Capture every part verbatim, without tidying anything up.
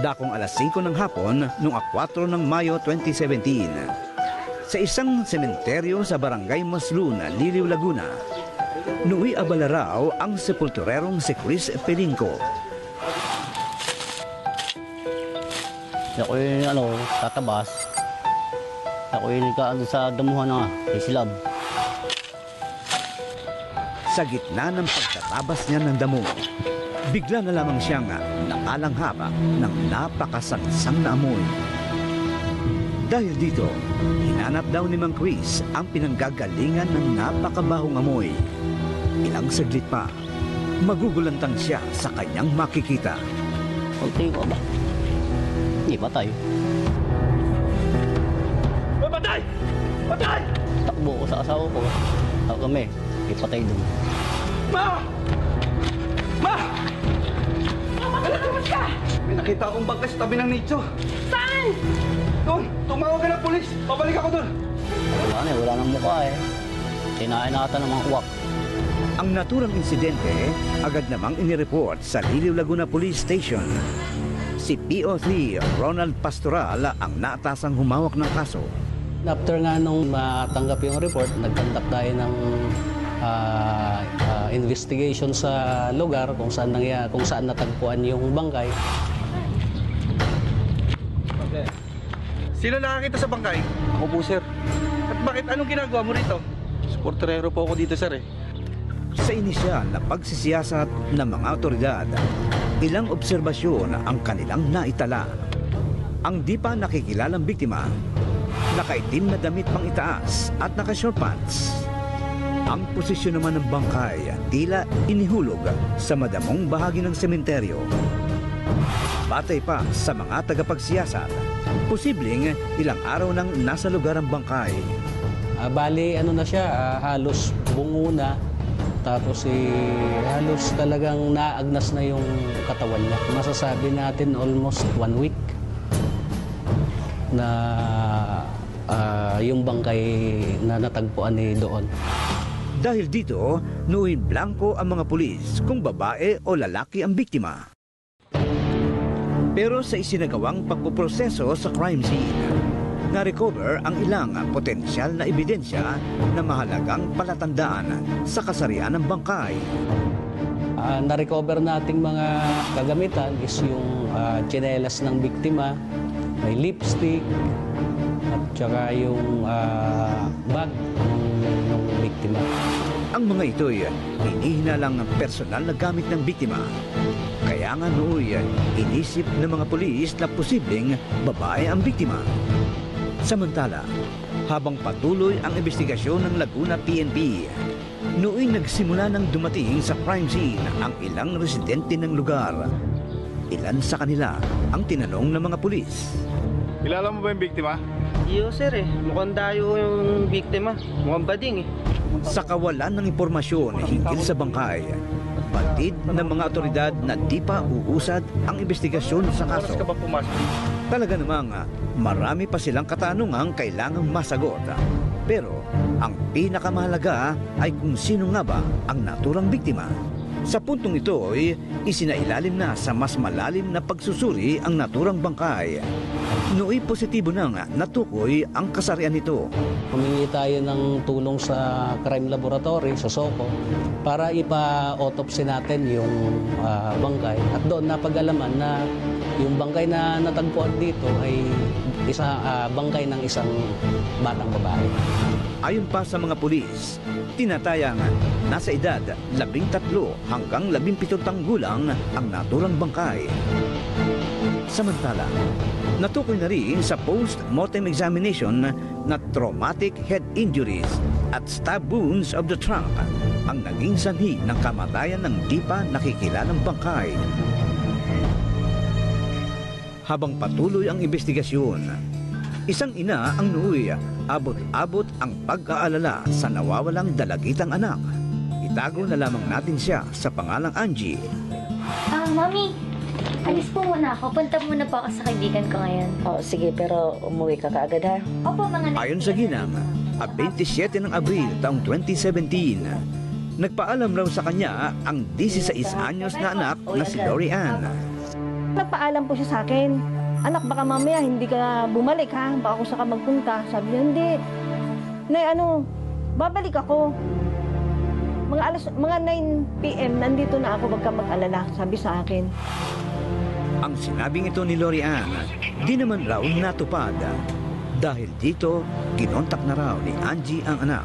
dakong alas singko ng hapon noong kwatro ng Mayo twenty seventeen. Sa isang sementeryo sa barangay Maslun, Liliw, Laguna, nooy abala raw ang sepulturerong si Chris Pelingco. Ako yung ano, tatabas. Ako yung kaan sa damuhan na islab. Sa gitna ng pagtatabas niya ng damo, bigla na lamang siyang nakalanghap ng napakasangsang na amoy. Dahil dito, hinanap daw ni Mang Chris ang pinanggagalingan ng napakabahong amoy. Ilang saglit pa, magugulantang siya sa kanyang makikita. Pagtingin ko ba? Hindi, patay. Patay! Patay! Takbo ko sa asawa ko. Ako kami, ipatay doon. Ma! Ma! Malatumas ka! May nakita akong bangkay sa tabi ng nicho. Saan? Doon! Tumawag ka ng pulis! Pabalik ako doon! Wala na, wala nang mukha eh. Kinain nata ng mga uwak. Ang naturang insidente, agad namang inireport sa Liliw, Laguna Police Station. Si P O three Ronald Pastoral ang naatasang humawak ng kaso. After nga nung matanggap yung report, nagkandak tayo ng uh, uh, investigation sa lugar kung saan, nangyari, kung saan natagpuan yung bangkay. Okay. Sino nakakita sa bangkay? Ako po, sir. At bakit anong ginagawa mo rito? Supporterero po ako dito, sir eh. Sa inisyal na pagsisiyasat ng mga otoridad, ilang obserbasyon ang kanilang naitala. Ang di pa nakikilalang biktima, nakaitim na damit pang itaas at naka-short pants. Ang posisyon naman ng bangkay tila inihulog sa madamong bahagi ng sementeryo. Batay pa sa mga tagapagsiyasat, posibleng ilang araw nang nasa lugar ang bangkay. Uh, bali, ano na siya, uh, halos bungo na. Tapos eh, halos talagang naagnas na yung katawan niya. Masasabi natin almost one week na uh, yung bangkay na natagpuan ni doon. Dahil dito, nuhin blanco ang mga pulis kung babae o lalaki ang biktima. Pero sa isinagawang pagpuproseso sa crime scene, na-recover ang ilang potensyal na ebidensya na mahalagang palatandaan sa kasarian ng bangkay. Uh, na-recover nating mga kagamitan is yung uh, tsinelas ng biktima, may lipstick, at saka yung uh, bag ng, ng biktima. Ang mga ito'y hinihinalang personal na gamit ng biktima. Kaya nga nooy inisip ng mga pulis na posibleng babae ang biktima. Samantala, habang patuloy ang investigasyon ng Laguna P N P, nooy nagsimula nang dumating sa crime scene ang ilang residente ng lugar. Ilan sa kanila ang tinanong ng mga pulis. Kilala mo ba yung biktima? Iyo, sir eh. Mukhang dayo yung biktima. Mukhang bading eh. Sa kawalan ng impormasyon hinggil sa bangkay, batid ng mga otoridad na di pa uusad ang investigasyon sa kaso. Oras ka ba pumasok? Talaga namang marami pa silang katanungang kailangang masagot. Pero ang pinakamahalaga ay kung sino nga ba ang naturang biktima. Sa puntong ito ay isinailalim na sa mas malalim na pagsusuri ang naturang bangkay. Nooy positibo nang natukoy ang kasarian nito. Humingi tayo ng tulong sa crime laboratory, sa SOCO, para ipa-autopsy natin yung uh, bangkay. At doon napag-alaman na yung bangkay na natagpuan dito ay isa, uh, bangkay ng isang batang babae. Ayon pa sa mga pulis, tinatayang nasa edad labing tatlo hanggang labing pitong taong gulang ang naturang bangkay. Samantala, natukoy na rin sa post-mortem examination na traumatic head injuries at stab wounds of the trunk ang naging sanhi ng kamatayan ng di pa nakikilalang bangkay. Habang patuloy ang investigasyon, isang ina ang nooy abot-abot ang pag-aalala sa nawawalang dalagitang anak. Itago na lamang natin siya sa pangalang Angie. Ah, Mami, alis po muna ako. Punta muna po ako sa kaibigan ko ngayon. Oh, sige, pero umuwi ka kaagad ha? Opo, mga Ayon sa ginang, a twenty-seven ng Abril taong twenty seventeen, nagpaalam raw sa kanya ang sixteen anyos na anak na si Lori Ann. nagpaalam po siya sa akin. Anak, baka mamaya hindi ka bumalik ha, baka kung saan ka magpunta. Sabi niya, hindi. Nay, ano, babalik ako. Mga alas, mga nine p m nandito na ako, wag ka mag-alala, sabi sa akin. Ang sinabing ito ni Lorian, di naman raw natupad. Dahil dito, kinontak na raw ni Angie ang anak.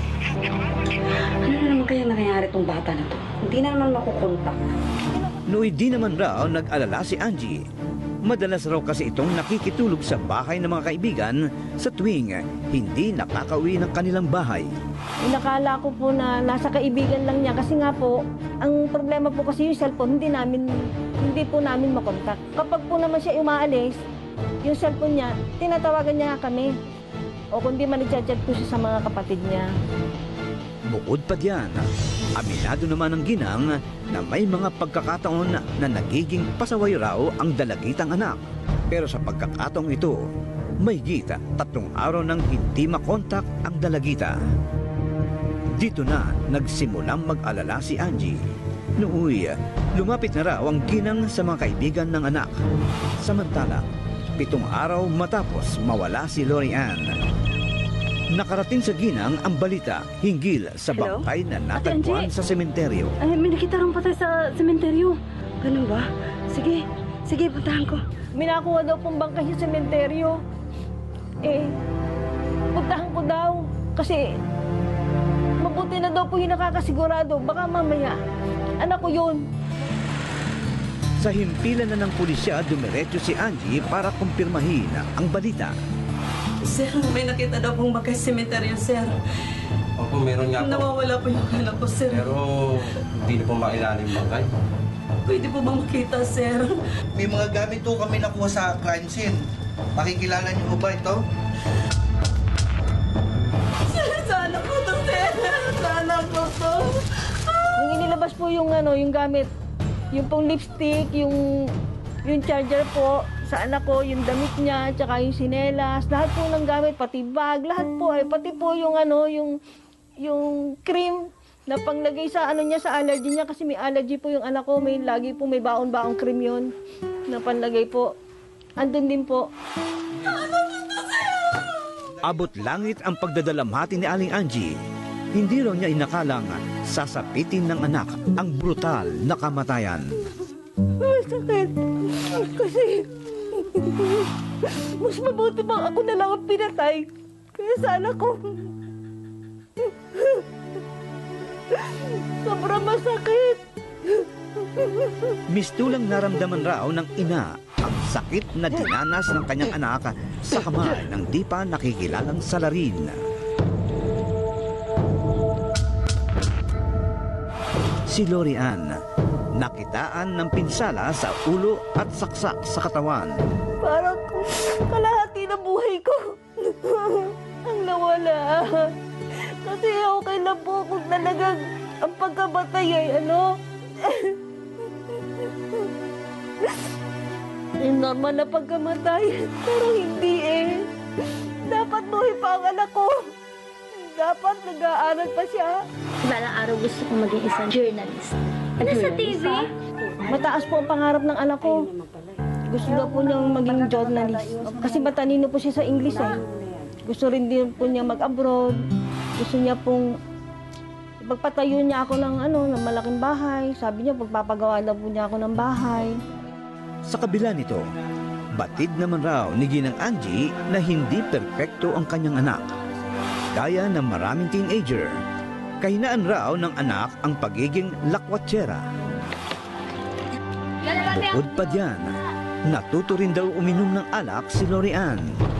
Ano naman kaya nangyayari tong bata na to? Hindi na naman makukontak. Nooy di naman raw nag-alala si Angie. Madalas raw kasi itong nakikitulog sa bahay ng mga kaibigan sa tuwing hindi nakakauwi ng kanilang bahay. Inakala ko po na nasa kaibigan lang niya kasi nga po, ang problema po kasi yung cellphone, hindi namin, hindi po namin makontak. Kapag po naman siya umaalis, yung cellphone niya, tinatawagan niya kami. O kundi man nagchat-chat po siya sa mga kapatid niya. Bukod pa diyan, aminado naman ang ginang na may mga pagkakataon na nagiging pasaway raw ang dalagitang anak. Pero sa pagkakataong ito, may gita tatlong araw nang hindi makontak ang dalagita. Dito na nagsimulang mag-alala si Angie. Nooy, lumapit na raw ang ginang sa mga kaibigan ng anak. Samantala, pitong araw matapos mawala si Lorian. Nakarating sa ginang ang balita hinggil sa Hello? bangkay na Ate natagpuan Angie? sa sementeryo. Ay, may nakita rin patay sa sementeryo. Ganun ba? Sige, sige, puntahan ko. Minakuha daw pong bangkay sa sementeryo. Eh, puntahan ko daw. Kasi, mabuti na daw po yung nakakasigurado. Baka mamaya, anak ko yun. Sa himpilan na ng pulisya, dumiretso si Angie para kumpirmahin ang balita. Sir, may nakita daw pong bangkay sa sementeryo, sir. Opo, meron nga po. Nawawala po yung anak ko, sir. Pero hindi na po mailalim bangkay. Pwede po bang makita, sir? May mga gamit po kami nakuha sa crime scene. Makikilala niyo po ba ito? Sir, sana po to, sir. Sana po to. Nung inilabas po yung, ano, yung gamit, yung pong lipstick, yung, yung charger po, sa anak ko, yung damit niya, tsaka yung sinelas, lahat po ng gamit, pati bag, lahat po ay, pati po yung ano, yung, yung cream na panglagay sa ano niya, sa allergy niya, kasi may allergy po yung anak ko, may lagi po, may baon-baong cream yun, na panlagay po. Andun din po. Abot langit ang pagdadalamhati ni Aling Angie. Hindi raw niya inakalang sasapitin ng anak ang brutal na kamatayan. Masakit. Kasi, mas mabuti bang ako na lang ang pinatay kaya sa anak ko. Sobrang masakit. Mistulang naramdaman raw ng ina ang sakit na dinanas ng kanyang anak sa kamay ng di pa nakikilalang salarin. Si Lorian, nakitaan ng pinsala sa ulo at saksak sa katawan. Parang kalahati ng buhay ko ang nawala. Kasi okay lang po kung talagang ang pagkamatay ay ano. Yung normal na pagkamatay, pero hindi eh. Dapat buhay pa ang anak ko. Dapat nag-aaral pa siya. Balang araw gusto ko maging isang journalist. Ano sa T V? Mataas po ang pangarap ng anak ko. Gusto daw po niyang maging journalist. Kasi matalino po siya sa English eh. Gusto rin din po niya mag-abroad. Gusto niya pong pagpatayo niya ako ng ano, ng malaking bahay. Sabi niya pagpapagawa na po niya ako ng bahay. Sa kabila nito, batid naman raw ni Ginang Angie na hindi perpekto ang kanyang anak. Gaya ng maraming teenager, kahinaan raw ng anak ang pagiging lakwatsera. Bukod pa diyan, natuto rin daw uminom ng alak si Lorian.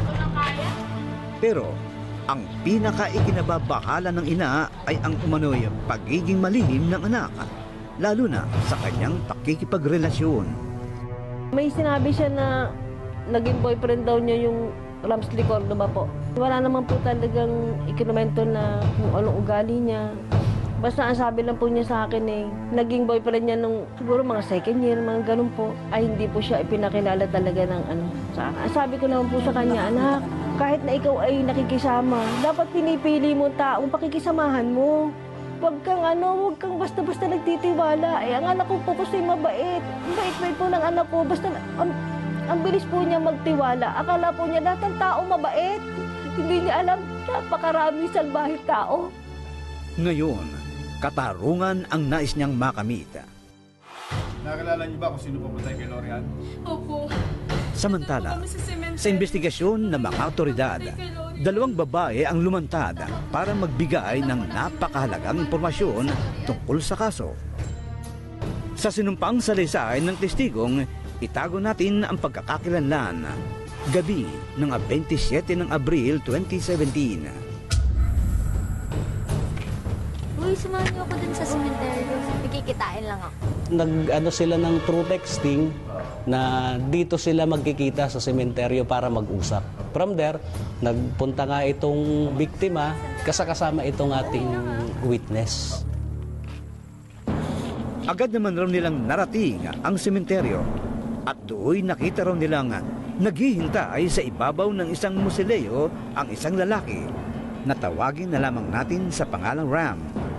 Pero ang pinaka-ikinababahala ng ina ay ang umano'y pagiging malihim ng anak, lalo na sa kanyang pakikipagrelasyon. May sinabi siya na naging boyfriend daw niya yung Rams Licordo ba po. Wala naman po talagang ikinomento na kung anong ugali niya. Basta ang sabi lang po niya sa akin eh, naging boyfriend niya nung siguro mga second year, mga ganun po, ay hindi po siya ipinakilala talaga ng ano sa akin. Sabi ko naman po sa kanya, anak, kahit na ikaw ay nakikisama, dapat pinipili mo taong pakikisamahan mo. Huwag kang ano, huwag kang basta-basta nagtitiwala. Eh, ang anak ko po kasi mabait. Bait-bait po ng anak ko. Basta, ang, ang bilis po niya magtiwala. Akala po niya lahat ng tao mabait. Hindi niya alam, napakarami salbahing tao. Ngayon, katarungan ang nais niyang makamit. Nakilala niyo ba kung sino pumatay kay Lorian? Opo. Samantala, sa investigasyon ng mga otoridad, dalawang babae ang lumantad para magbigay ng napakahalagang impormasyon tungkol sa kaso. Sa sinumpaang salaysay ng testigong, itago natin ang pagkakakilanlan. Gabi ng twenty-seven ng Abril twenty seventeen. Uy, samahan niyo ako dun sa cemetery. Nakikitain lang ako. Nag-ano sila ng true texting na dito sila magkikita sa sementeryo para mag-usap. From there, nagpunta nga itong biktima, kasakasama itong ating witness. Agad naman raw nilang narating ang sementeryo at doon nakita raw nilang naghihintay sa ibabaw ng isang musileo ang isang lalaki na tawagin na lamang natin sa pangalang Ram.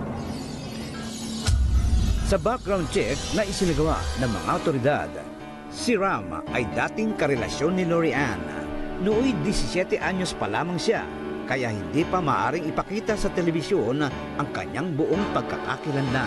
Sa background check na isinagawa ng mga otoridad, si Ram ay dating karelasyon ni Lorian. Nooy disisiete anyos pa lamang siya, kaya hindi pa maaaring ipakita sa telebisyon ang kanyang buong pagkakakilanlan.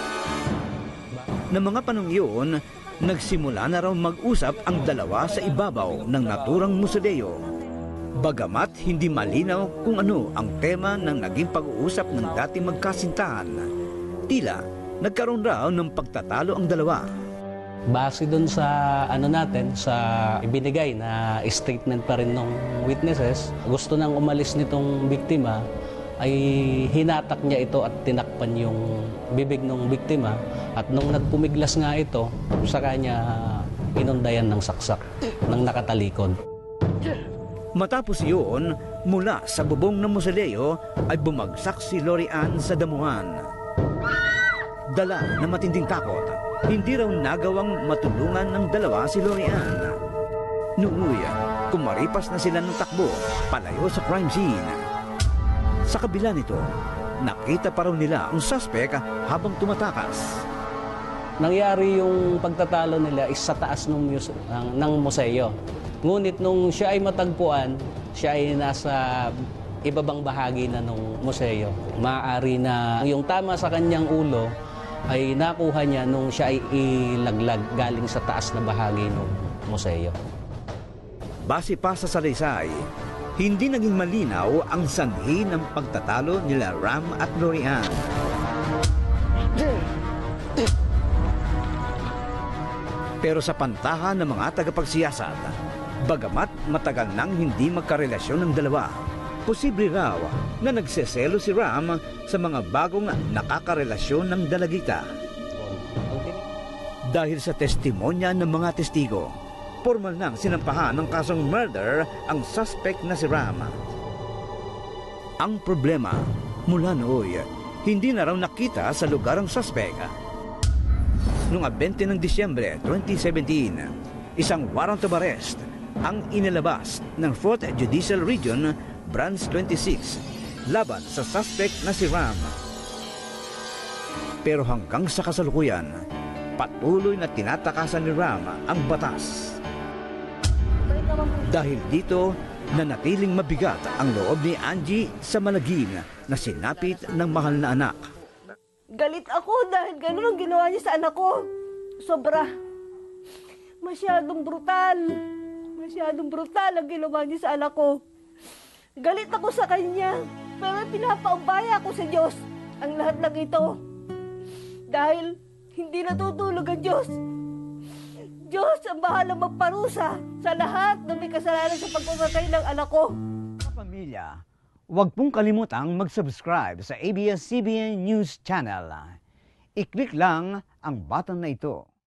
Ng mga panong iyon, nagsimula na raw mag-usap ang dalawa sa ibabaw ng naturang musileo. Bagamat hindi malinaw kung ano ang tema ng naging pag-uusap ng dating magkasintahan, tila nagkaroon raw ng pagtatalo ang dalawa. Base dun sa ano natin, sa ibinigay na statement pa rin ng witnesses, gusto nang umalis nitong biktima, ay hinatak niya ito at tinakpan yung bibig ng biktima. At nung nagpumiglas nga ito, sa kanya inundayan ng saksak, ng nakatalikod. Matapos iyon, mula sa bubong ng musileo ay bumagsak si Lorian sa damuhan. Dala na matinding takot, hindi raw nagawang matulungan ng dalawa si Lorian. Nooy, kumaripas na sila ng takbo, palayo sa crime scene. Sa kabila nito, nakita pa raw nila ang suspek habang tumatakas. Nangyari yung pagtatalo nila is sa taas ng, muse- ng, ng museo. Ngunit nung siya ay matagpuan, siya ay nasa ibabang bahagi na ng museo. Maaari na yung tama sa kanyang ulo ay nakuha niya nung siya ay ilaglag galing sa taas na bahagi ng museo. Base pa sa salaysay, hindi naging malinaw ang sanhi ng pagtatalo nila Ram at Lorian. Pero sa pantahan ng mga tagapagsiyasat, bagamat matagal nang hindi magkarelasyon ng dalawa, posible raw na nagseselo si Ram sa mga bagong nakakarelasyon ng dalagita. Dahil sa testimonya ng mga testigo, formal nang sinampahan ng kasong murder ang suspect na si Ram. Ang problema, mula nooy, hindi na raw nakita sa lugar ang suspect. Noong twenty ng Disyembre twenty seventeen, isang warrant of arrest ang inilabas ng fourth Judicial Region Branch twenty-six laban sa suspect na si Ram. Pero hanggang sa kasalukuyan, patuloy na tinatakasan ni Ram ang batas. Dahil dito, nanatiling mabigat ang loob ni Angie sa malagim na sinapit ng mahal na anak. Galit ako dahil ganun ang ginawa niya sa anak ko. Sobra. Masyadong brutal. Masyadong brutal ang ginawa niya sa anak ko. Galit ako sa kanya, pero pinapaubaya ko sa Diyos ang lahat ng ito. Dahil hindi natutulog ang Diyos. Diyos ang bahala magparusa sa lahat ng may kasalanan sa pagpamatay ng anak ko. Pamilya, huwag pong kalimutang mag-subscribe sa A B S C B N News Channel. I-click lang ang button na ito.